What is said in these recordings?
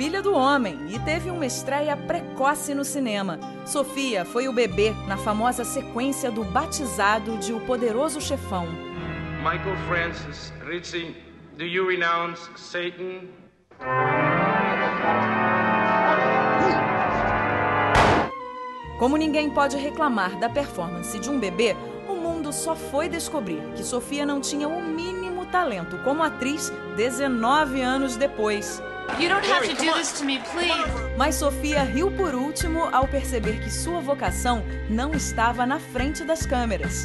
filha do homem e teve uma estreia precoce no cinema. Sofia foi o bebê na famosa sequência do batizado de O Poderoso Chefão. Michael Francis, Ritchie, do you renounce Satan? Como ninguém pode reclamar da performance de um bebê, o mundo só foi descobrir que Sofia não tinha o mínimo talento como atriz 19 anos depois. You don't have to do this to me, please. Mas Sofia riu por último ao perceber que sua vocação não estava na frente das câmeras.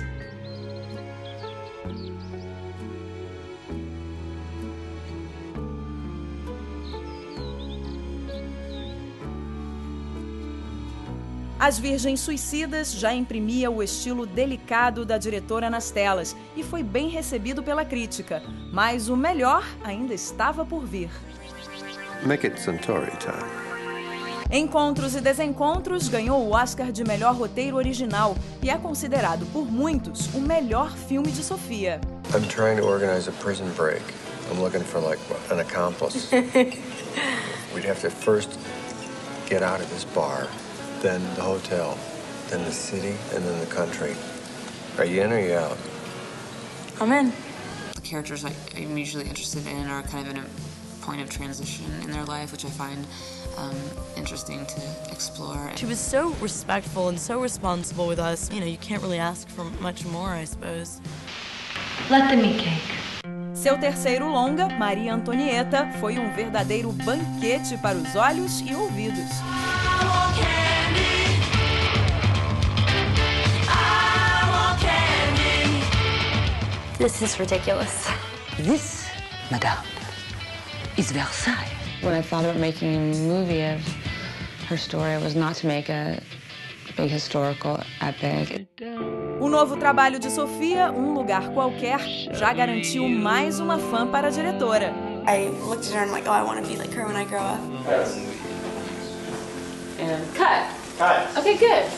As Virgens Suicidas já imprimia o estilo delicado da diretora nas telas e foi bem recebido pela crítica. Mas o melhor ainda estava por vir. Make it Centauri time. Encontros e Desencontros ganhou o Oscar de melhor roteiro original e é considerado por muitos o melhor filme de Sofia. I'm trying to organize a prison break. I'm looking for like an accomplice. We'd have to first get out of this bar, then the hotel, then the city, and then the country. Are you in or are you out? I'm in. The characters I'm usually interested in are kind of in a point of transition in their life, which I find interesting to explore. She was so respectful and so responsible with us. You know, you can't really ask for much more, I suppose. Let them eat cake. Seu terceiro longa, Maria Antonieta, foi um verdadeiro banquete para os olhos e ouvidos. This is ridiculous. This, madame, is Versailles. When I thought about making a movie of her story, it was not to make a big historical epic. O novo trabalho de Sofia, Um Lugar Qualquer, já garantiu mais uma fã para a diretora. I looked at her and I'm like, oh, I want to be like her when I grow up. And cut. Cut. Okay, good.